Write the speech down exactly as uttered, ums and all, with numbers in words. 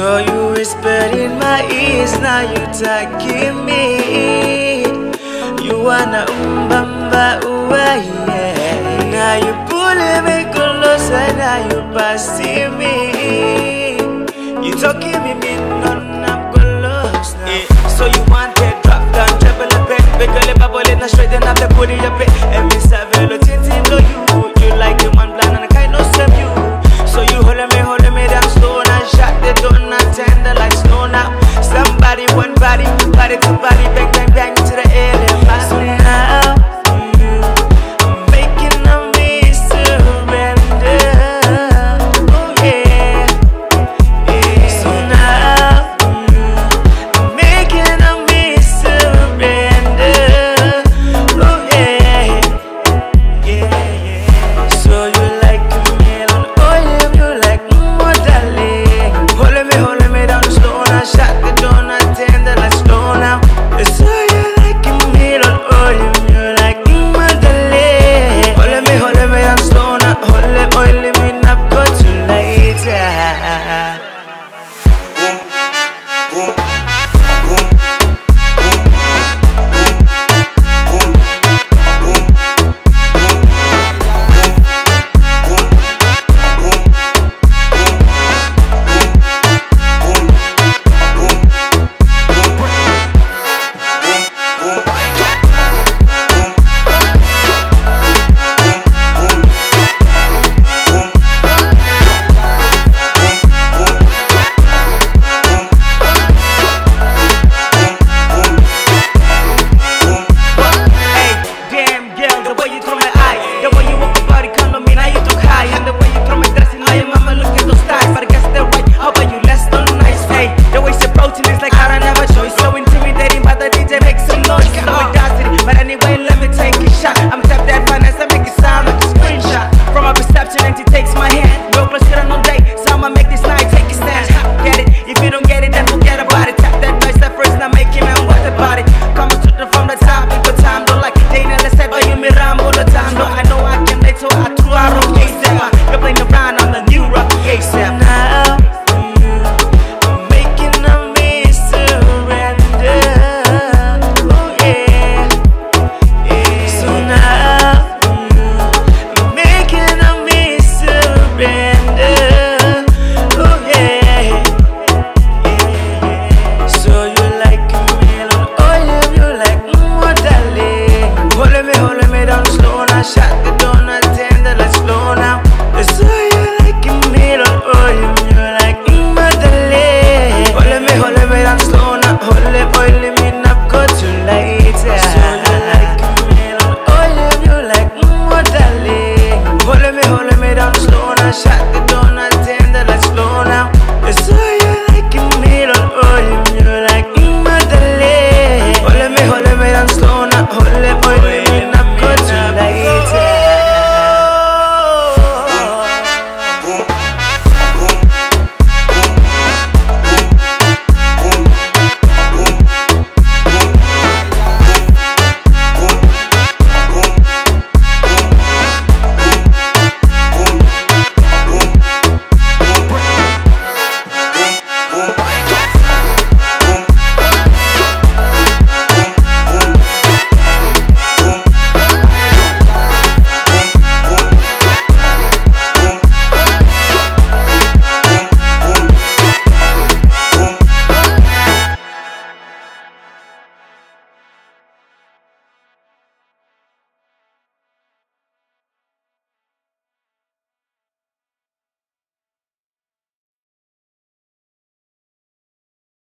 Girl, you whispered in my ears, now you talking me. You wanna umbamba uwa, yeah. Now you pulling me closer, now you passing me. You talking me, me, none, I'm close now. Yeah. So you want it, drop down, treble a bit. Big girl, bubble in a straight and up the booty a bit. Every seven